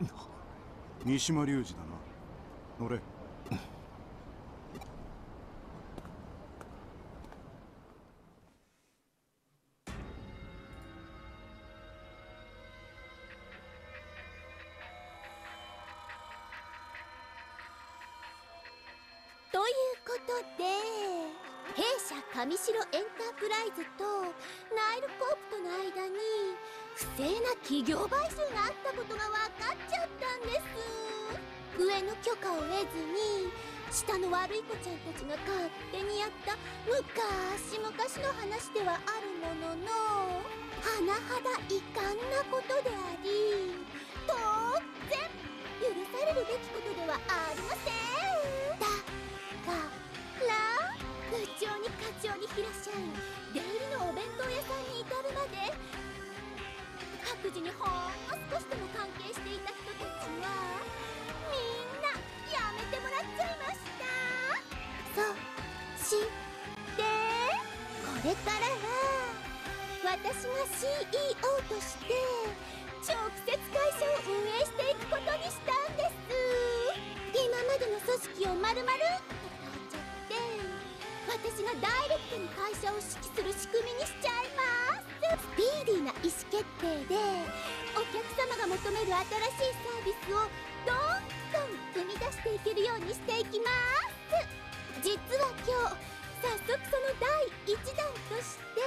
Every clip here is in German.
三島隆二だな。乗れ。 ということで、弊社上白エンタープライズとナイルコープとの間に不正な企業買収があったことが分かっちゃったんです。上の許可を得ずに下の悪い子ちゃんたちが勝手にやった昔々の話ではあるものの、甚だ遺憾なことであり、当然許されるべきことではありません。だから部長に課長に平社員、出入りのお弁当屋さんに至るまで各自にほんの少しでも関係していた人たちはみんなやめてもらっちゃいました。そしてこれからは私が CEO として直接会社を運営していくことにしたんです。今までの組織をまるまる私がダイレクトに会社を指揮する仕組みにしちゃいます。スピーディーな意思決定でお客様が求める新しいサービスをどんどん生み出していけるようにしていきます。実は今日早速その第1弾として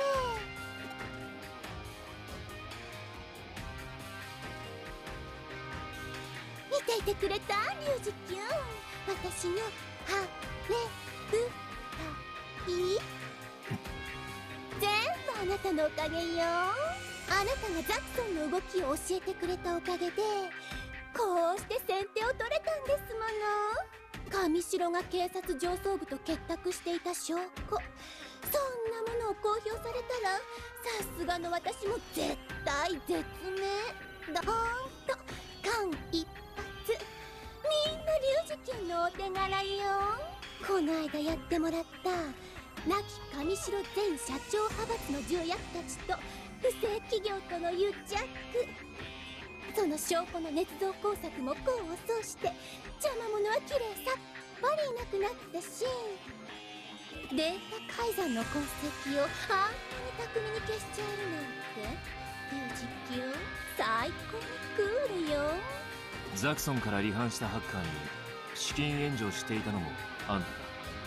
見ていてくれたリュウジキュン、私のハレブいい全部あなたのおかげよ。あなたがザクソンの動きを教えてくれたおかげでこうして先手を取れたんですもの。上白が警察上層部と結託していた証拠、そんなものを公表されたらさすがの私も絶対絶命だ。ほんと間一髪みんなリュウジキュンのお手柄よ。この間やってもらった亡き上白前社長派閥の重役たちと不正企業との癒着、その証拠の捏造工作も功を奏して邪魔者はきれいさっぱりいなくなったし、データ改ざんの痕跡をあんなに巧みに消しちゃえるなんてリュウジキュン最高にクールよ。 ザクソンから離反したハッカーに資金援助をしていたのもあんたか。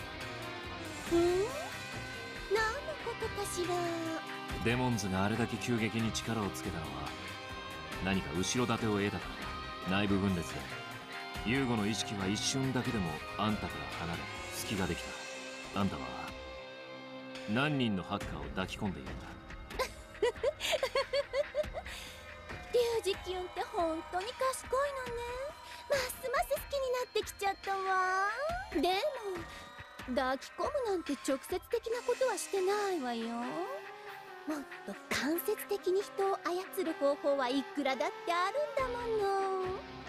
何のことかしら。 デモンズがあれだけ急激に力をつけたのは何か後ろ盾を得たから。内部分裂でユーゴの意識は一瞬だけでもあんたから離れ隙ができた。あんたは何人のハッカーを抱き込んでいるんだ。 リュウジキュンって本当に賢いのね。ますます好きになってきちゃったわ。でも抱き込むなんて直接的なことはしてないわよ。もっと間接的に人を操る方法はいくらだってあるんだもの。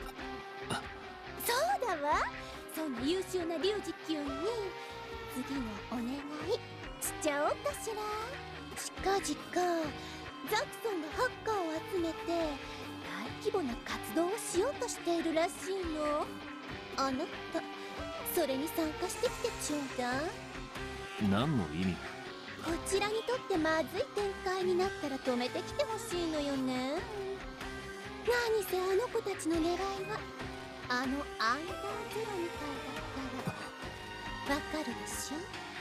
そうだわ、そんな優秀なリュウジキュンに次のお願いしちゃおうかしら。近々ザクソンがハッカーを集めて大規模な活動をしようとしているらしいの。あなたそれに参加してきてちょうだい。 何の意味？ こちらにとってまずい展開になったら止めてきてほしいのよね。何せあの子たちの狙いはあのアンダーゼロみたいだからわかるでしょ。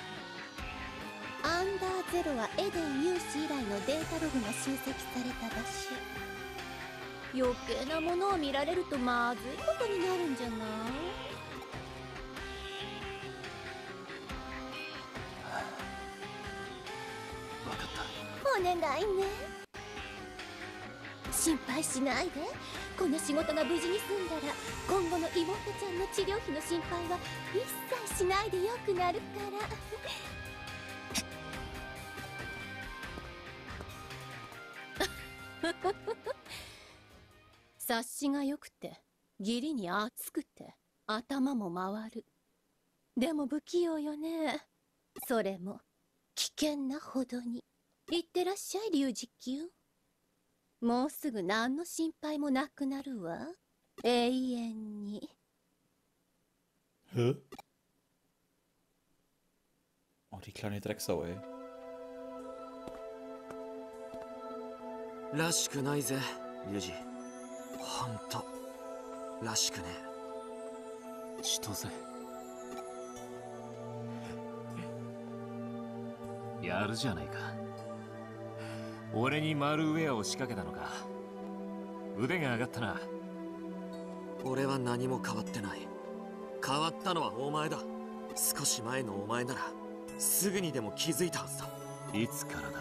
アンダーゼロはエデン有志以来のデータログが集積された場所。余計なものを見られるとまずいことになるんじゃない？ 分かった。 お願いね。心配しないで。この仕事が無事に済んだら今後の妹ちゃんの治療費の心配は一切しないでよくなるから察しが良くて義理に熱くて頭も回る。でも不器用よね。それも危険なほどに。いってらっしゃいリュウジキュン。もうすぐ何の心配もなくなるわ。 永遠に。 Hä? Oh, die kleine Drecksau, ey. らしくないぜ、リュウジ。ほんとらしくねえ。千歳。やるじゃないか。俺にマルウェアを仕掛けたのか。腕が上がったな。 俺は何も変わってない。変わったのはお前だ。少し前のお前ならすぐにでも気づいたはずだ。 いつからだ。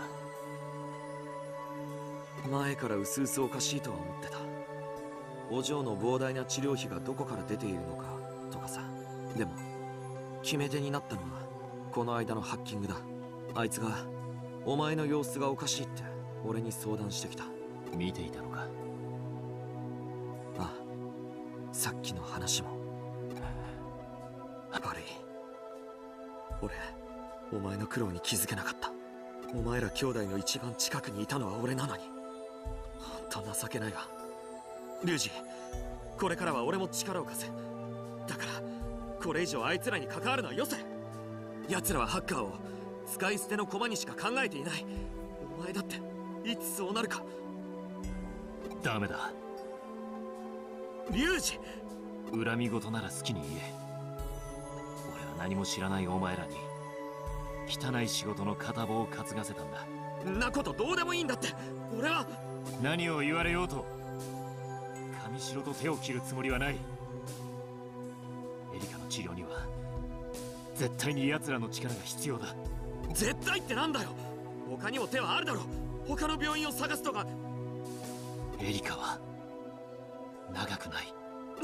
前から薄々おかしいとは思ってた。お嬢の膨大な治療費がどこから出ているのかとかさ。でも決め手になったのはこの間のハッキングだ。あいつがお前の様子がおかしいって俺に相談してきた。 見ていたのか。 ああ、さっきの話も。悪い。俺お前の苦労に気づけなかった。お前ら兄弟の一番近くにいたのは俺なのに。ほんと情けないが、リュウジ、これからは俺も力を貸せ。だからこれ以上あいつらに関わるのはよせ。奴らはハッカーを使い捨ての駒にしか考えていない。お前だっていつそうなるか。 ダメだ。 リュウジ、 恨み事なら好きに言え。俺は何も知らないお前らに汚い仕事の片棒を担がせたんだ。 んなことどうでもいいんだって。俺は何を言われようと神城と手を切るつもりはない。エリカの治療には絶対に奴らの力が必要だ。 絶対ってなんだよ。他にも手はあるだろ。他の病院を探すとか。 エリカは長くない。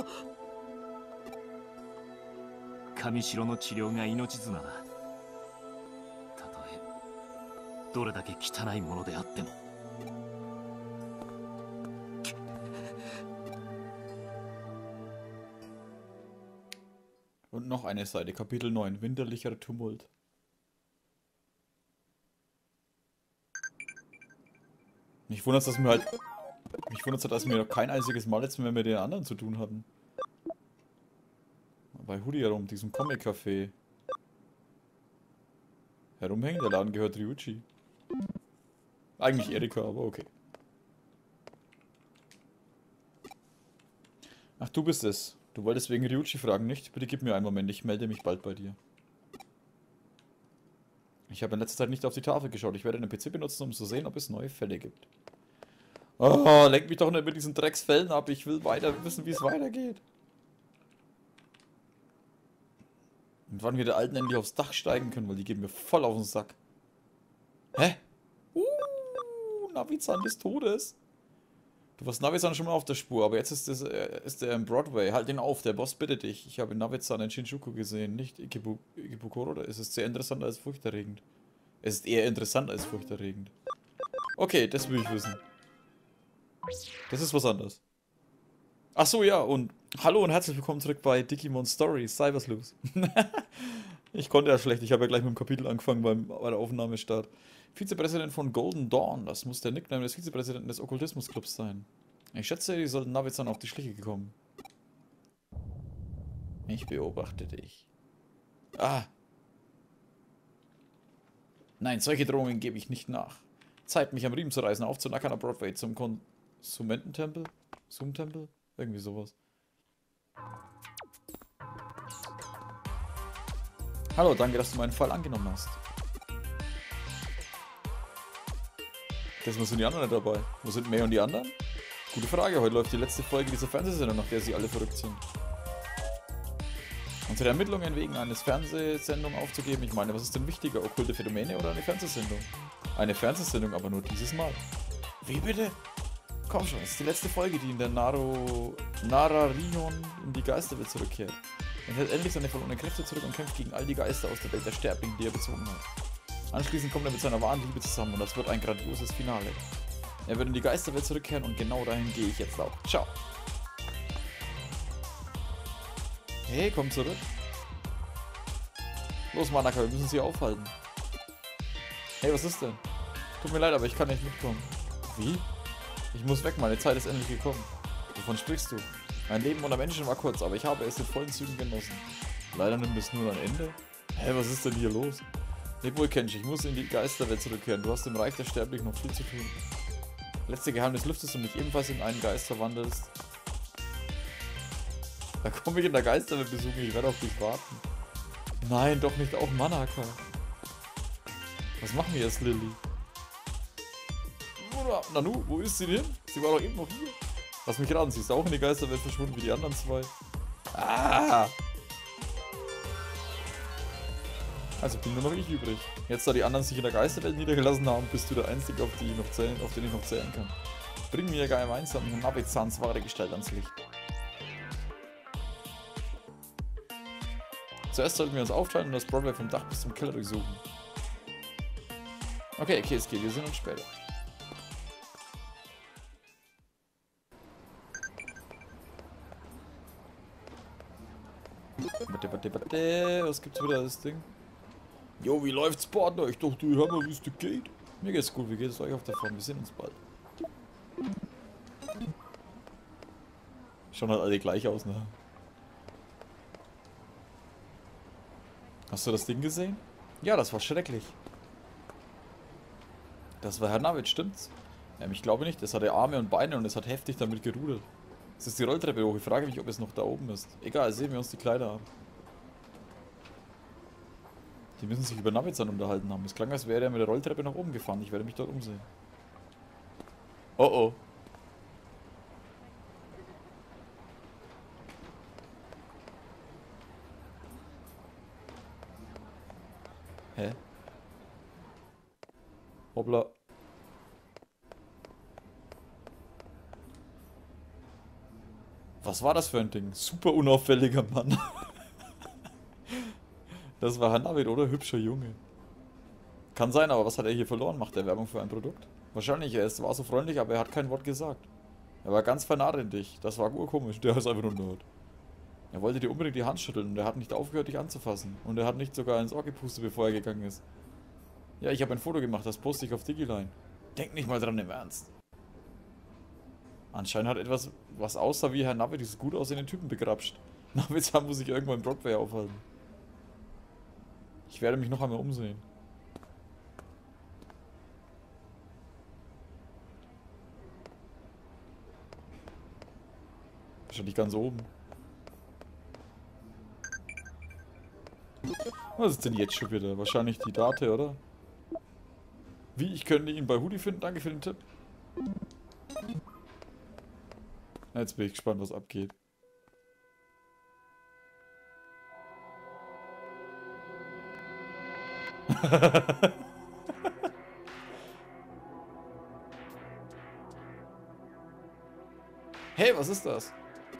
神城の治療が命綱だ。たとえどれだけ汚いものであっても。 Und noch eine Seite, Kapitel 9, winterlicher Tumult. Mich wundert es, dass wir noch kein einziges Mal jetzt mehr mit den anderen zu tun hatten. Bei Hoodie herum, diesem Comic-Café. Herumhängen, der Laden gehört Ryuichi. Eigentlich Erika, aber okay. Ach, du bist es. Du wolltest wegen Ryuichi fragen, nicht? Bitte gib mir einen Moment, ich melde mich bald bei dir. Ich habe in letzter Zeit nicht auf die Tafel geschaut. Ich werde den PC benutzen, um zu sehen, ob es neue Fälle gibt. Oh, lenk mich doch nicht mit diesen Drecksfällen ab. Ich will weiter wissen, wie es weitergeht. Und wann wir der Alten endlich aufs Dach steigen können, weil die gehen mir voll auf den Sack. Hä? Navi-Zahn des Todes. Du warst Navi-Zahn schon mal auf der Spur, aber jetzt ist er im Broadway. Halt ihn auf, der Boss bittet dich. Ich habe Navi-Zahn in Shinjuku gesehen, nicht Ikebukuro, oder ist es sehr interessant als furchterregend? Es ist eher interessant als furchterregend. Okay, das will ich wissen. Das ist was anderes. Ach so, ja, und hallo und herzlich willkommen zurück bei Digimon Stories, Cybersloos. Ich konnte ja schlecht, ich habe ja gleich mit dem Kapitel angefangen bei der Aufnahmestart. Vizepräsident von Golden Dawn, das muss der Nickname des Vizepräsidenten des Okkultismus-Clubs sein. Ich schätze, die sollten Navi-Zahn auf die Schliche gekommen. Ich beobachte dich. Ah. Nein, solche Drohungen gebe ich nicht nach. Zeit, mich am Riemen zu reißen, aufzunackern am Broadway zum Konsumententempel? Zoom-Tempel? Irgendwie sowas. Hallo, danke, dass du meinen Fall angenommen hast. Deswegen sind die anderen nicht dabei. Wo sind May und die anderen? Gute Frage, heute läuft die letzte Folge dieser Fernsehsendung, nach der sie alle verrückt sind. Unsere Ermittlungen wegen eines Fernsehsendung aufzugeben, ich meine, was ist denn wichtiger, okkulte Phänomene oder eine Fernsehsendung? Eine Fernsehsendung, aber nur dieses Mal. Wie bitte? Komm schon, es ist die letzte Folge, die in der Nararion in die Geisterwelt zurückkehrt. Er hält endlich seine verlorenen Kräfte zurück und kämpft gegen all die Geister aus der Welt der Sterblichen, die er bezogen hat. Anschließend kommt er mit seiner wahren Liebe zusammen und das wird ein grandioses Finale. Er wird in die Geisterwelt zurückkehren und genau dahin gehe ich jetzt auch. Ciao. Hey, komm zurück. Los, Manaka, wir müssen sie aufhalten. Hey, was ist denn? Tut mir leid, aber ich kann nicht mitkommen. Wie? Ich muss weg, meine Zeit ist endlich gekommen. Wovon sprichst du? Mein Leben unter Menschen war kurz, aber ich habe es in vollen Zügen genossen. Leider nimmt es nur ein Ende. Hä, was ist denn hier los? Leb wohl, Kenshi, ich muss in die Geisterwelt zurückkehren. Du hast im Reich der Sterblichen noch viel zu tun. Letzte Geheimnis lüftest und dich ebenfalls in einen Geist verwandelst. Da komme ich in der Geisterwelt besuchen, ich werde auf dich warten. Nein, doch nicht auch Manaka. Was machen wir jetzt, Lilly? Nanu, wo ist sie denn? Sie war doch eben noch hier. Lass mich raten, sie ist auch in die Geisterwelt verschwunden wie die anderen zwei. Ah! Also bin nur noch ich übrig. Jetzt, da die anderen sich in der Geisterwelt niedergelassen haben, bist du der Einzige, auf den ich noch zählen kann. Bring mir gemeinsam Nabe-Zans wahre Gestalt ans Licht. Zuerst sollten wir uns aufteilen und das Broadway vom Dach bis zum Keller durchsuchen. Okay, Keisuke, wir sehen uns später. Was gibt's wieder das Ding? Jo, wie läuft's, Partner? Ich dachte, hör mal, wie es dir geht. Mir geht's gut, wie geht es euch auf der Form? Wir sehen uns bald. Schauen halt alle gleich aus, ne? Hast du das Ding gesehen? Ja, das war schrecklich. Das war Herr Navid, stimmt's? Ich glaube nicht, es hatte Arme und Beine und es hat heftig damit gerudert. Es ist die Rolltreppe hoch, ich frage mich, ob es noch da oben ist. Egal, sehen wir uns die Kleider an. Die müssen sich über Navi-Zahn unterhalten haben. Es klang, als wäre er mit der Rolltreppe nach oben gefahren. Ich werde mich dort umsehen. Oh oh. Hä? Hoppla. Was war das für ein Ding? Super unauffälliger Mann. Das war Hanavid, oder? Hübscher Junge. Kann sein, aber was hat er hier verloren? Macht er Werbung für ein Produkt? Wahrscheinlich, er war so freundlich, aber er hat kein Wort gesagt. Er war ganz vernarrt in dich. Das war urkomisch. Der ist einfach nur Nerd. Er wollte dir unbedingt die Hand schütteln und er hat nicht aufgehört, dich anzufassen. Und er hat nicht sogar ins Ohr gepustet, bevor er gegangen ist. Ja, ich habe ein Foto gemacht, das poste ich auf Digiline. Denk nicht mal dran im Ernst. Anscheinend hat etwas, was aussah wie Herr Navi, dieses gut aussehenden Typen begrapscht. Navi-Zahn muss sich irgendwo in Broadway aufhalten. Ich werde mich noch einmal umsehen. Wahrscheinlich ganz oben. Was ist denn jetzt schon wieder? Wahrscheinlich die Date, oder? Wie? Ich könnte ihn bei Hoodie finden? Danke für den Tipp. Jetzt bin ich gespannt, was abgeht. Hey, was ist das?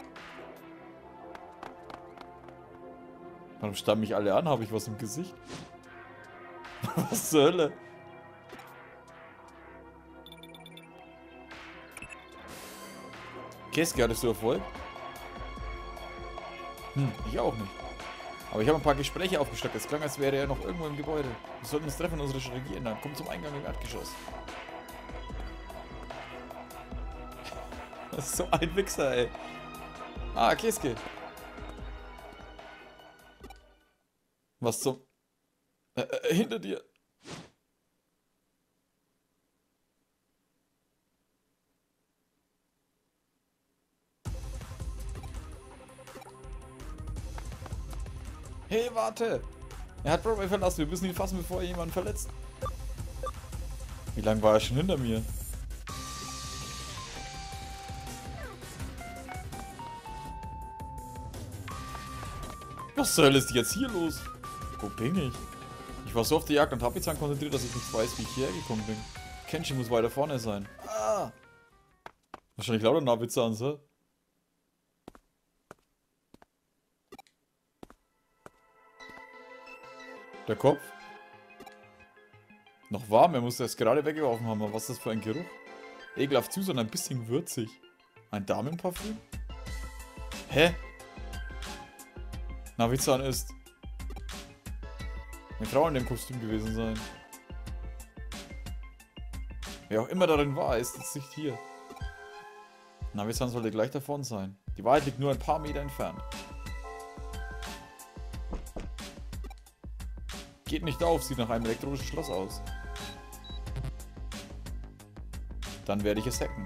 Warum starren mich alle an? Habe ich was im Gesicht? Was zur Hölle? Keisuke, hattest du Erfolg? Ich auch nicht. Aber ich habe ein paar Gespräche aufgestockt. Es klang, als wäre er noch irgendwo im Gebäude. Wir sollten uns treffen und unsere Strategie ändern. Komm zum Eingang im Erdgeschoss. Das ist so ein Wichser, ey. Ah, Keisuke. Was zum... hinter dir. Hey, warte! Er hat Broadway verlassen. Wir müssen ihn fassen, bevor er jemanden verletzt. Wie lange war er schon hinter mir? Was zur Hölle ist jetzt hier los? Wo bin ich? Ich war so auf der Jagd und Navi-Zahn konzentriert, dass ich nicht weiß, wie ich hierher gekommen bin. Kenshi muss weiter vorne sein. Ah! Wahrscheinlich lauter Navi-Zahn, so? Der Kopf? Noch warm, er muss erst gerade weggeworfen haben. Aber was ist das für ein Geruch? Ekelhaft süß und ein bisschen würzig. Ein Damenparfüm? Hä? Navi-Zahn ist eine Frau in dem Kostüm gewesen sein. Wer auch immer darin war, ist jetzt nicht hier. Navi-san sollte gleich davon sein. Die Wahrheit liegt nur ein paar Meter entfernt. Geht nicht auf, sieht nach einem elektronischen Schloss aus. Dann werde ich es hacken.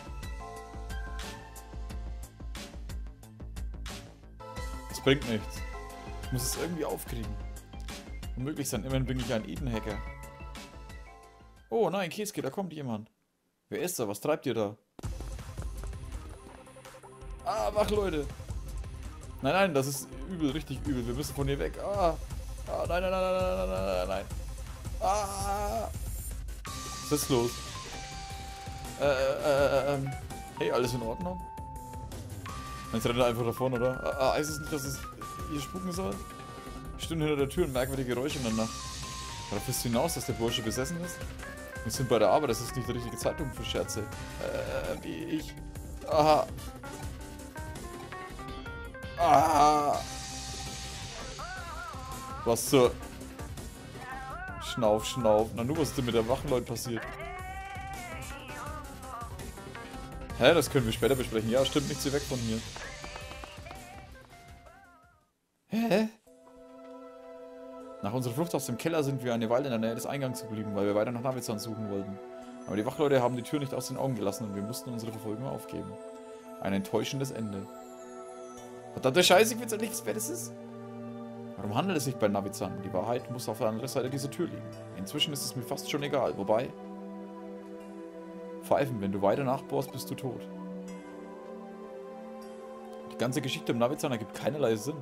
Es bringt nichts. Ich muss es irgendwie aufkriegen. Unmöglich sein, immerhin bin ich ein Eden-Hacker. Oh nein, Kesuke, da kommt jemand. Wer ist da? Was treibt ihr da? Ah, wach, Leute. Nein, nein, das ist übel, richtig übel. Wir müssen von hier weg. Ah, nein, nein, nein, nein, nein, nein, nein, nein. Ah. Was ist los? Hey, alles in Ordnung? Jetzt rennt er einfach davon, oder? Heißt es nicht, dass es hier spuken soll? Stimmt, hinter der Tür ein merkwürdige Geräusche in der Nacht. Darauf ist hinaus, dass der Bursche besessen ist? Wir sind bei der Arbeit, das ist nicht der richtige Zeitpunkt für Scherze. Ich... Aha. Ah. Was zur... Schnauf, schnauf. Na nu, was ist denn mit der wachen Leute passiert? Hä, das können wir später besprechen. Ja, stimmt, nicht so weg von hier. Hä? Nach unserer Flucht aus dem Keller sind wir eine Weile in der Nähe des Eingangs geblieben, weil wir weiter nach Navi-san suchen wollten. Aber die Wachleute haben die Tür nicht aus den Augen gelassen und wir mussten unsere Verfolgung aufgeben. Ein enttäuschendes Ende. Verdammte Scheiße, ich weiß ja nicht, wer das ist. Warum handelt es sich bei Navi-san? Die Wahrheit muss auf der anderen Seite dieser Tür liegen. Inzwischen ist es mir fast schon egal, wobei... Pfeifen, wenn du weiter nachbohrst, bist du tot. Die ganze Geschichte um Navi-san ergibt keinerlei Sinn.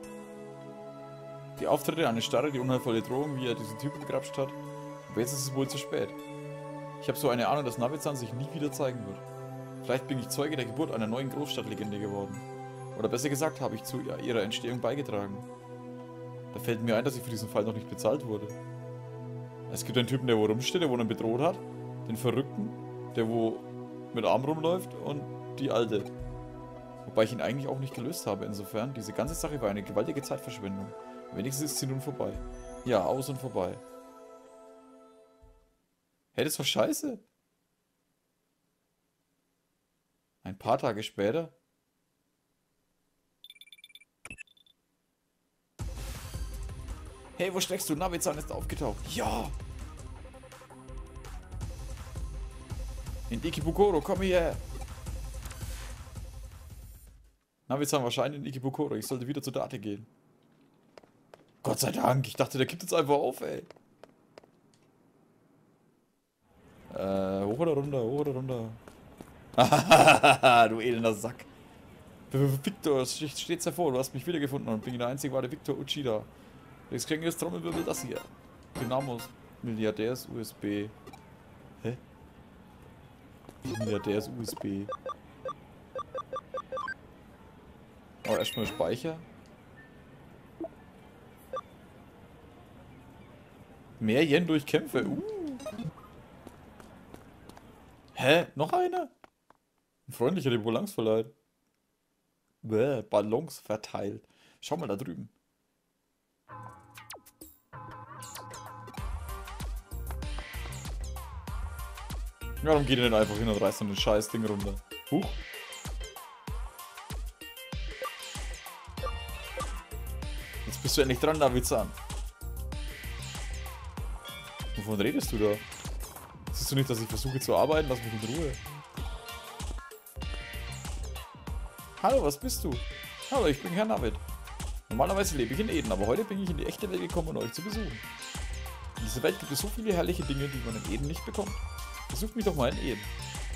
Die Auftritte, eine Starre, die unheilvolle Drohung, wie er diesen Typen gegrapscht hat. Aber jetzt ist es wohl zu spät. Ich habe so eine Ahnung, dass Navi-san sich nie wieder zeigen wird. Vielleicht bin ich Zeuge der Geburt einer neuen Großstadtlegende geworden. Oder besser gesagt, habe ich zu ihrer Entstehung beigetragen. Da fällt mir ein, dass ich für diesen Fall noch nicht bezahlt wurde. Es gibt einen Typen, der wo rumsteht, der wo einen bedroht hat. Den Verrückten, der wo mit Arm rumläuft und die Alte. Wobei ich ihn eigentlich auch nicht gelöst habe. Insofern, diese ganze Sache war eine gewaltige Zeitverschwendung. Wenigstens ist sie nun vorbei. Ja, aus und vorbei. Hey, das war scheiße. Ein paar Tage später. Hey, wo steckst du? Navi-san ist aufgetaucht. Ja! In Ikebukuro, komm her! Navi-san wahrscheinlich in Ikebukuro. Ich sollte wieder zur Date gehen. Gott sei Dank. Ich dachte, der kippt jetzt einfach auf, ey. Hoch oder runter, hoch oder runter. Du elender Sack. Victor, es steht stets hervor. Du hast mich wiedergefunden und bin der einzige wahre Victor Uchida. Jetzt kriegen wir das Trommelwirbel das hier. Dynamos Milliardärs USB. Hä? Milliardärs USB. Oh, erstmal Speicher. Mehr Yen durch Kämpfe. Hä? Noch einer? Ein freundlicher, der Ballons verleiht. Ballons verteilt. Schau mal da drüben. Warum geht ihr denn einfach hin und reißt so ein scheiß Ding runter? Huch. Jetzt bist du endlich dran, Navi-san. Wovon redest du da? Siehst du nicht, dass ich versuche zu arbeiten? Lass mich in Ruhe. Hallo, was bist du? Hallo, ich bin Herr Navid. Normalerweise lebe ich in Eden, aber heute bin ich in die echte Welt gekommen, um euch zu besuchen. In dieser Welt gibt es so viele herrliche Dinge, die man in Eden nicht bekommt. Besucht mich doch mal in Eden.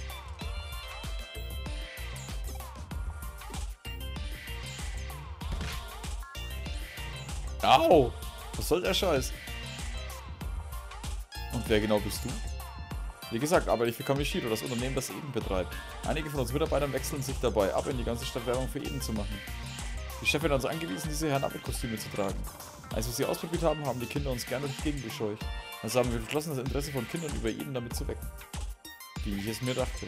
Au! Was soll der Scheiß? Und wer genau bist du? Wie gesagt, arbeite ich für Kamishiro, das Unternehmen, das Eden betreibt. Einige von uns Mitarbeitern wechseln sich dabei ab, in die ganze Stadt Werbung für Eden zu machen. Die Chefin hat uns angewiesen, diese Herr Navid-Kostüme zu tragen. Als wir sie ausprobiert haben, haben die Kinder uns gerne durch die Gegend gescheucht. Also haben wir beschlossen, das Interesse von Kindern über Eden damit zu wecken. Wie ich es mir dachte.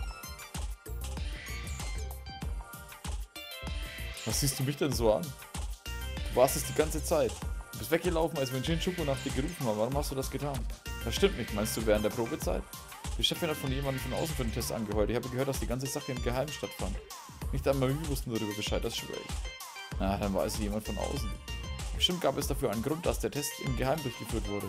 Was siehst du mich denn so an? Du warst es die ganze Zeit. Du bist weggelaufen, als wir in Shinjuku nach dir gerufen haben. Warum hast du das getan? Das stimmt nicht. Meinst du während der Probezeit? Die Chefin hat von jemandem von außen für den Test angeheuert. Ich habe gehört, dass die ganze Sache im Geheimen stattfand. Nicht einmal wir wussten darüber Bescheid, das schwöre ich. Na, dann war es jemand von außen. Bestimmt gab es dafür einen Grund, dass der Test im Geheimen durchgeführt wurde.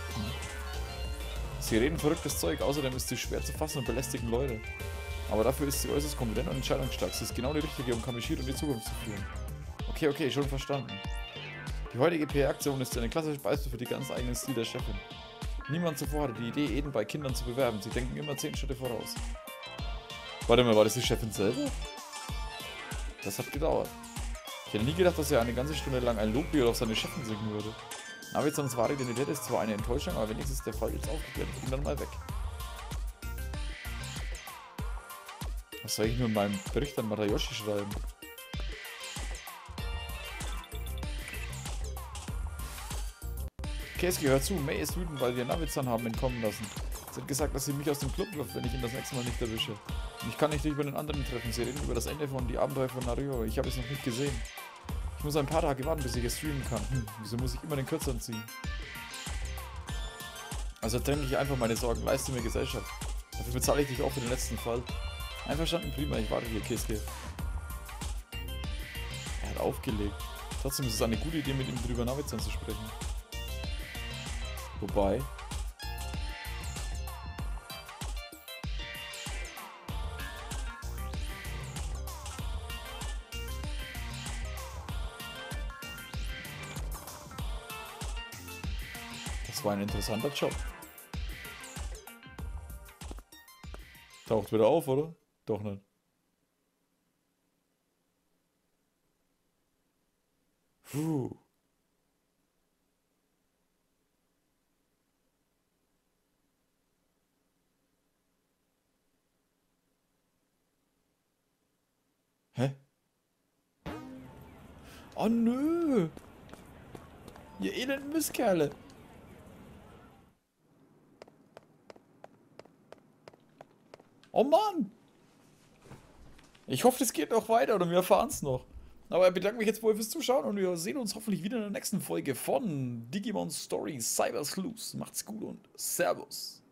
Sie reden verrücktes Zeug, außerdem ist sie schwer zu fassen und belästigen Leute. Aber dafür ist sie äußerst kompetent und entscheidungsstark. Sie ist genau die richtige, um Kamishiro in die Zukunft zu führen. Okay, schon verstanden. Die heutige PR-Aktion ist eine klassische Beispiel für die ganz eigenen Stil der Chefin. Niemand zuvor hatte die Idee, Eden bei Kindern zu bewerben. Sie denken immer 10 Schritte voraus. Warte mal, war das die Chefin selber? Das hat gedauert. Ich hätte nie gedacht, dass er eine ganze Stunde lang ein Loblied auf seine Chefin singen würde. Navi-sans wahre Identität ist zwar eine Enttäuschung, aber wenigstens ist der Fall jetzt aufgeklärt. Ich bin dann mal weg. Was soll ich nur in meinem Bericht an Matayoshi schreiben? Okay, es gehört zu. May ist wütend, weil wir Navi-san haben entkommen lassen. Sie hat gesagt, dass sie mich aus dem Club wirft, wenn ich ihn das nächste Mal nicht erwische. Und ich kann nicht über den anderen treffen. Sie reden über das Ende von die Abenteuer von Naruto. Ich habe es noch nicht gesehen. Ich muss ein paar Tage warten, bis ich es streamen kann. Wieso muss ich immer den Kürzeren ziehen? Also tränke ich einfach meine Sorgen. Leiste mir Gesellschaft. Dafür bezahle ich dich auch für den letzten Fall. Einverstanden, prima. Ich warte hier, Kiske. Er hat aufgelegt. Trotzdem ist es eine gute Idee, mit ihm drüber Navi-san zu sprechen. Wobei... Das war ein interessanter Job. Taucht wieder auf, oder? Doch nicht. Puh. Hä? Oh nö! Ihr elenden Mistkerle! Oh Mann! Ich hoffe, es geht noch weiter oder wir erfahren es noch. Aber ich bedanke mich jetzt wohl fürs Zuschauen und wir sehen uns hoffentlich wieder in der nächsten Folge von Digimon Story Cyber Sleuth. Macht's gut und Servus!